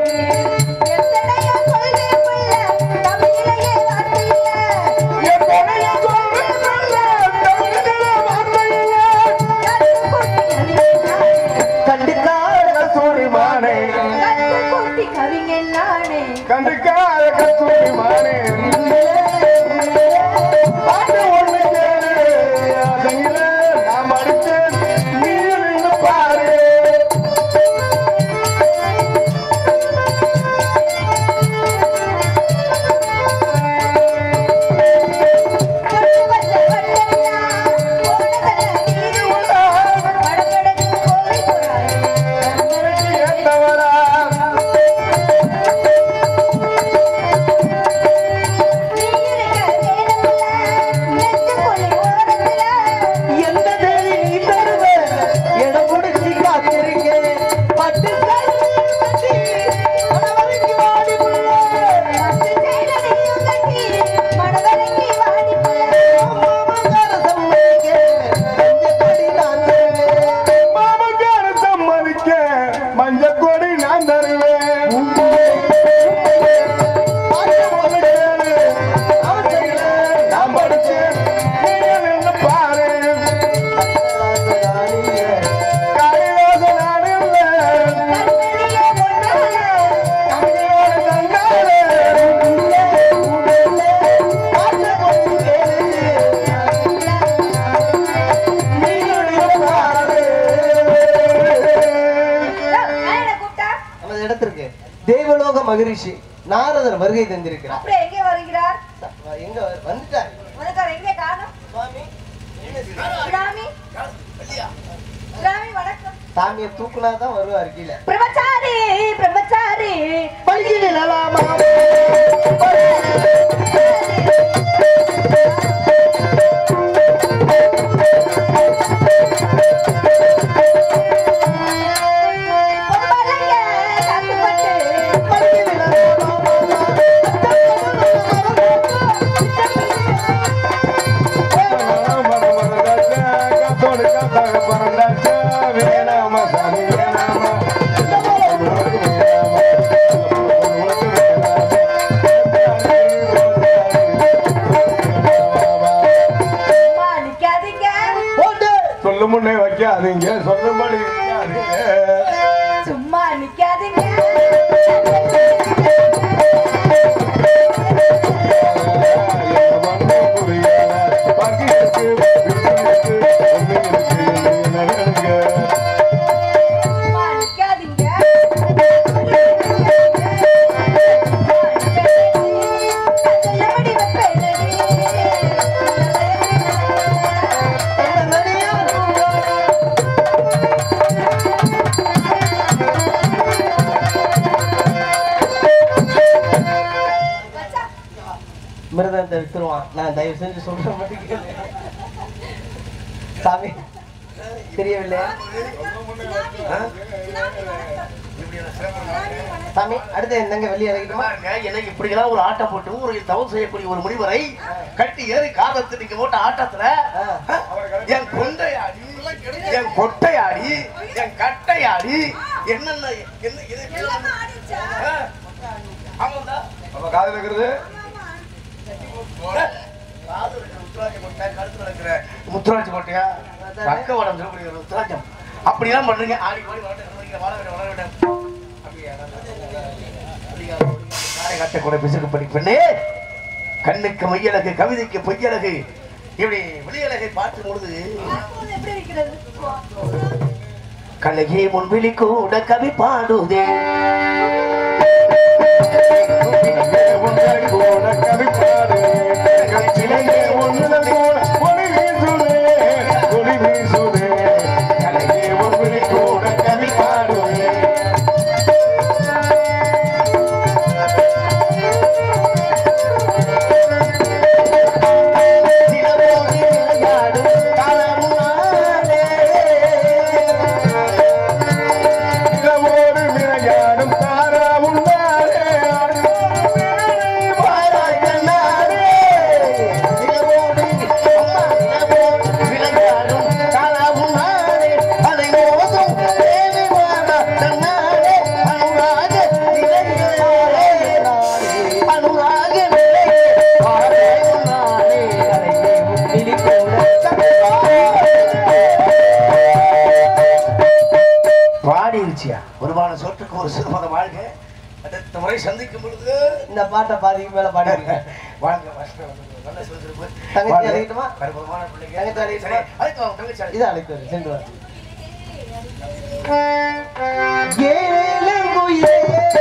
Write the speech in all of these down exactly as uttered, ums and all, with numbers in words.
மகரிஷி நாரதர் வருகை தந்திருக்கிறார். அப்படியே எங்கே வருகிறார்? எங்க வந்துட்டார்? வந்துட்டார். எங்கே காணோம்? சுவாமி சுவாமி சுவாமி வணக்கம். சாமியை தூக்குனா தான் வருவார் கீழே. பிரம்மச்சாரி பிரம்மச்சாரி பல்கிடலாமா முன்னே வைக்காதீங்க, சொல்லும்படி சும்மா நிக்காதீங்க. மிருதத்தை விட்டுருவான். நான் தயவு செஞ்சு சொல்ற மாதிரி சாமி தெரியவில்லை சாமி. அடுத்து என்னங்க வெளியே இறங்கிட்டுமா? எனக்கு இப்படி எல்லாம் ஒரு ஆட்டம் போட்டு ஒரு தவம் செய்யக்கூடிய ஒரு முனிவரை கட்டி ஏறி காதத்து நீங்க போட்ட ஆட்டத்துல என் கொண்டையாடி, என் கொட்டையாடி, என் கட்டையாடி என்னென்ன என்ன ஆமாண்டா நம்ம காதல் இருக்கிறது முத்துராஜ் கோட்டையா பக்க வடம் முத்துராஜம் அப்படிலாம் பண்றீங்க. ஆடி பாடி வாழ விட வளர விட காட்டக்கூட பிசுக்கு படி பெண்ணே, கண்ணுக்கு மையழகு கவிதைக்கு பொய்யழகு இப்படி வெளியழகை பார்க்கும் பொழுது எப்படி இருக்கிறது? கண்ணகி முன்பிலி கூட கவி பாடுதே கவி பாடு ஒளி வீசுதே ஒளி வீசுதே கண்ணகி முன்பிலி கூட கவி பாடுதே விளையாடும் ஒரு சிறுமத வாழ்க. அடுத்த முறை சந்திக்கும் பொழுது இந்த பாட்டை பாதிக்கு மேல பாடுங்க. வாழ்க வாசனை நல்ல சுறுசுறுப்பு. தங்கச்சி அழைக்கட்டுமா? கருப்பமான பிள்ளைங்க. தங்கச்சி அழைக்கட்டுமா? அதுக்கு அவங்க தங்கச்சி அழைக்க. இதை அழைத்து வரு, சென்று வா. ஏழங்குயிலே,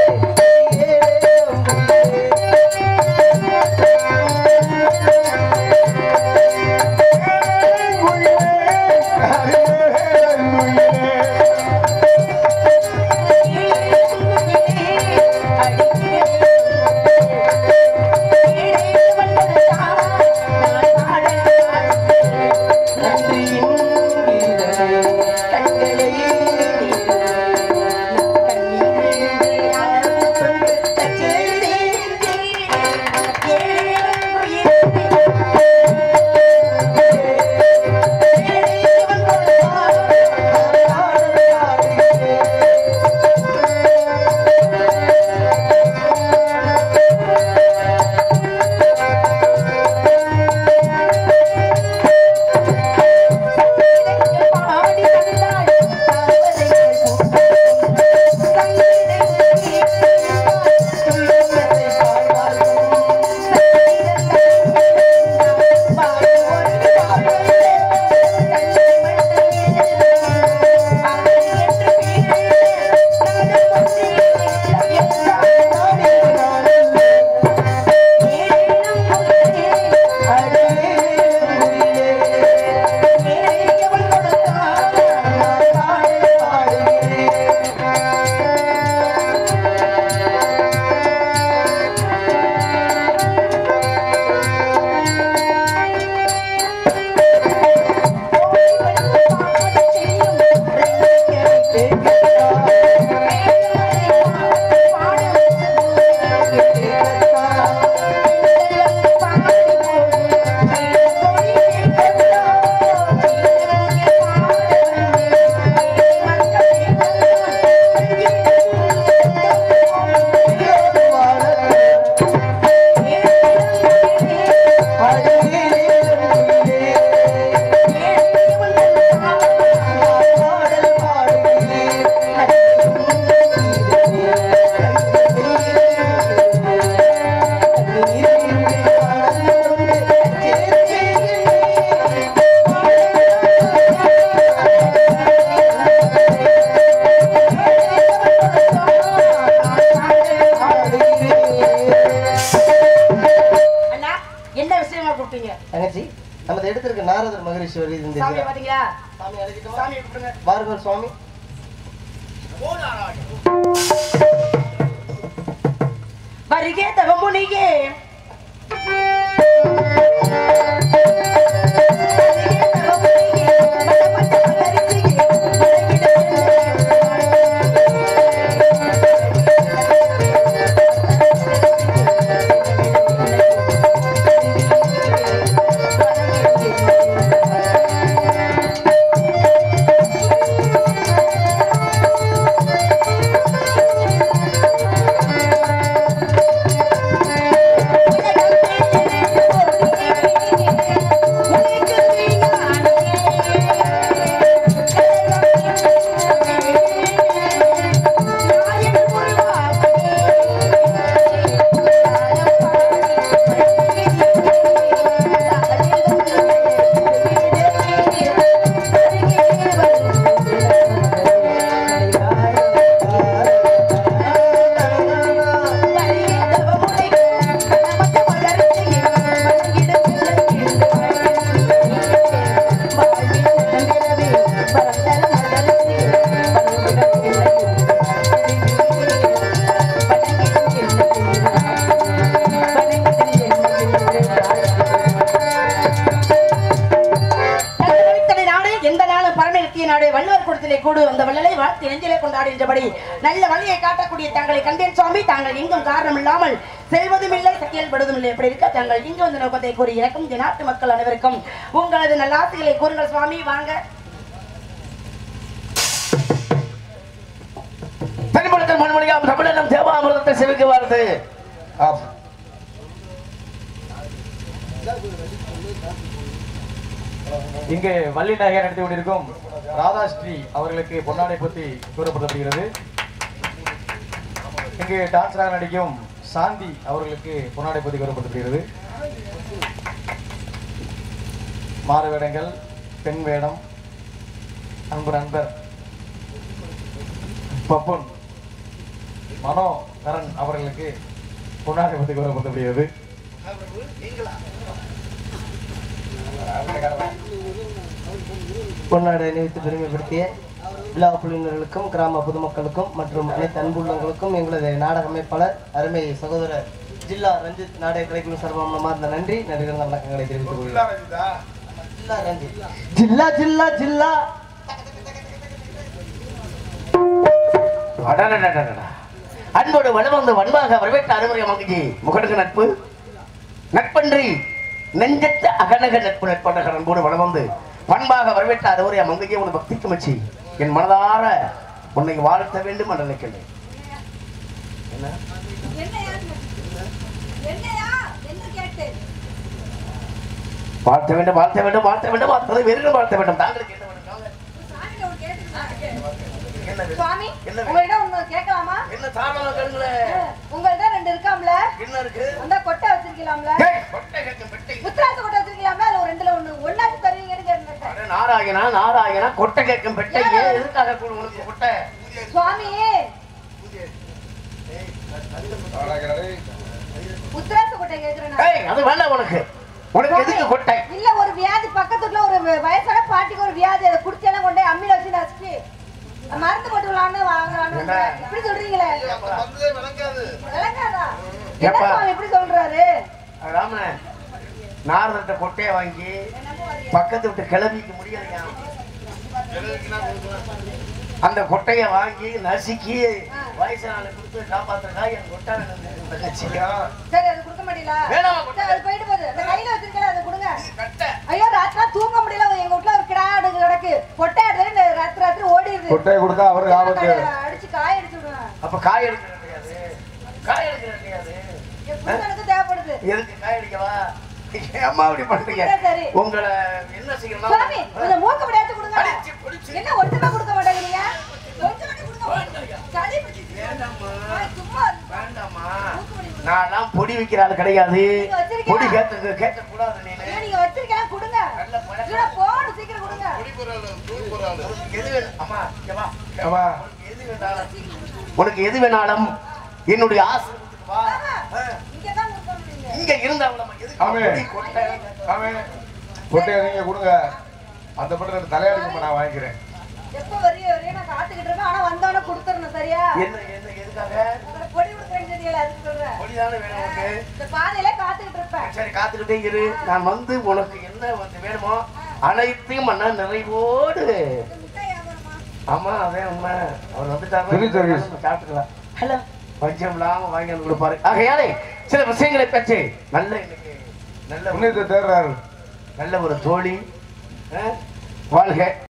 நாரதர் மகரிஷி வருது. இந்த சாமி பாத்தீங்களா? சாமி அழைக்கட்டுமா? சாமி கூப்பிடுங்க. வாருங்கள் சுவாமி. வருகே தவமுனியே. நல்ல வழியை காட்டக்கூடிய தங்களை கண்டேன் சுவாமி. தாங்கள் எங்கும் காரணம் இல்லாமல் செல்வதும் இல்லை செயல்படுவதும் இல்லை. எப்படி இருக்க தாங்கள் இங்கு வந்த நோக்கத்தை கூறி இறக்கும் இந்த நாட்டு மக்கள் அனைவருக்கும் உங்களது நல்ல ஆசைகளை கூறுங்கள் சுவாமி. வாங்க. தனிமொழிகள் மண்மொழியாம் தமிழனம் தேவாமிரதத்தை செவிக்கு வருது. இங்கே வள்ளி நாயகர் நடத்தி கொண்டிருக்கும் ராதாஸ்ரீ அவர்களுக்கு பொன்னாடை பற்றி கூறப்படப்படுகிறது. இங்கு டான்ஸராக நடிக்கும் சாந்தி அவர்களுக்கு பொன்னாடை பதி கூறப்பட்டிருக்கிறது. மாறு வேடங்கள், பெண் வேடம், அன்பு நண்பர் பப்புன் மனோகரன் அவர்களுக்கு பொன்னாடை பதி கூறப்பட்டிருக்கிறது. பொன்னாடை அணிவித்து பெருமைப்படுத்திய விழா குழுவினர்களுக்கும் கிராம பொதுமக்களுக்கும் மற்றும் அனைத்து அன்புள்ளங்களுக்கும் எங்களது நாடக அமைப்பாளர் அருமை சகோதரர் ஜில்லா ரஞ்சித் நாடக கலைக்குழு சார்பாக இருந்த நன்றி நடிகர் வணக்கங்களை தெரிவித்துக் கொள்கிறேன். ஜில்லா ரஞ்சித் ஜில்லா ஜில்லா ஜில்லா அன்போடு வலுவந்து வன்பாக வரவேற்ற அனுமதி மகிழ்ச்சி முகடுக்கு நட்பு நட்பன்றி நெஞ்சத்த அகநக நட்பு நட்பண்ட அன்போடு வலுவந்து பண்பாக வரவேற்ற அறுவரைய மங்கையே உன் பக்திக்கு மச்சி என் மனதார உன்னை வாழ்த்த வேண்டும் என்று நினைக்கின்றேன். வாழ்த்த வேண்டும் வாழ்த்த வேண்டும் வாழ்த்த வேண்டும் வாழ்த்ததை வெறும் வாழ்த்த வேண்டும். தாங்களுக்கு என்ன சுவாமி உங்களிடம் ஒண்ணு கேட்கலாமா? என்ன தாராளமா கேளுங்களே. உங்கள்ட்ட ரெண்டு இருக்காம்ல, என்ன இருக்கு? அந்த கொட்டை வச்சிருக்கீங்களாம்ல, கொட்டை கேட்கும் பெட்டை முத்திராச கொட்டை வச்சிருக்கீங்களாம்ல, அதுல ஒரு ரெண்டுல ஒண்ணு ஒண்ணாச்சு தருவீங்கன்னு கேட்டேன். நாராயணா நாராயணா கொட்டை கேட்கும் பெட்டை ஏன் எதுக்காக கூட உனக்கு கொட்டை? சுவாமி முத்திராச கொட்டை கேக்குறேன். ஏய் அது வேண்டாம் உனக்கு. உனக்கு எதுக்கு கொட்டை? இல்ல ஒரு வியாதி பக்கத்துல ஒரு வயசான பாட்டிக்கு ஒரு வியாதி, அதை குடிச்செல்லாம் கொண்டு அம்மில வச்சு நசுக்கி மருந்து போட்டுலான்னு வாங்குறான்னு இப்படி சொல்றீங்களே. விளங்காதா? என்ன சுவாமி இப்படி சொல்றாரு? ராம நாரதட்ட கொட்டையை வாங்கி பக்கத்து விட்டு கிளம்பிக்க முடியலையா? அந்த கொட்டைய வாங்கி நசுக்கி வயசான கொடுத்து காப்பாத்துறா என் கொட்டை சரி அது கொடுக்க மாட்டீங்களா? அது போயிட்டு போகுது. அந்த கையில வச்சிருக்கல அதை கொடுங்க. ஐயோ ராத்திரா தூங்க முடியல, எங்க வீட்டுல ஒரு கிடாடு கிடக்கு, கொட்டை எடுத்து ராத்திரி ராத்திரி ஓடிடுது. கொட்டையை கொடுத்தா அவருக்கு ஆபத்து. அடிச்சு காய அடிச்சு விடுவேன். அப்ப காய் எடுக்க கிடையாது, காய் எடுக்க கிடையாது. புருஷனுக்கு தேவைப்படுது. எதுக்கு காய் அடிக்கவா? அம்மா அப்படி பண்றீங்க. உங்களை என்ன செய்யணும்? சுவாமி இந்த மூக்க முடியாத கொடுங்க. என்ன ஒட்டுமே கொடுக்க மாட்டேங்கிறீங்க? கொஞ்சம் மட்டும் கொடுங்க. சளி பிடிச்சிச்சு. சும்மா வேண்டாமா? நான்லாம் பொடி வைக்கிற ஆள் கிடையாது. பொடி கேட்க கேட்க கூடாது. நீங்க நீங்க வச்சிருக்கலாம் கொடுங்க. இல்ல போடு சீக்கிரம் கொடுங்க. எது வேணும்? அம்மா இங்க வா. ஆமா எது வேணாலும் உனக்கு எது வேணாலும் என்னுடைய ஆசை வா. இங்க தான் கொடுக்கணும். இங்க இருந்தாங்களா? எதுக்கு ஆமே கொட்டை? ஆமே கொட்டையை நீங்க கொடுங்க. அந்த பட்டு தலையாடுக்கு நான் வாங்கிக்கிறேன். எப்ப வரிய வரிய நான் காத்துக்கிட்டு இருக்கேன். ஆனா வந்தவன கொடுத்துறணும் சரியா? என்ன என்ன எதுக்காக? உங்களுக்கு பொடி கொடுக்கறேன்னு தெரியல அதுக்கு சொல்றேன். பொடி தானே வேணும் உனக்கு. இந்த பாதையில காத்துக்கிட்டு இருப்பேன். சரி காத்துக்கிட்டே இரு. நான் வந்து உனக்கு என்ன வந்து வேணுமோ அனைத்தையும் மன்ன நிறைவோடு. ஆமா அதே உண்மை. அவர் வந்துட்டாரு சாப்பிட்டுக்கலாம். ஹலோ பஞ்சம் இல்லாம வாங்கி வந்து கொடுப்பாரு. ஆகையாலே சில விஷயங்களை பற்றி நல்ல இன்னைக்கு நல்ல புண்ணியத்தை தேடுறாரு. நல்ல ஒரு தோழி வாழ்க.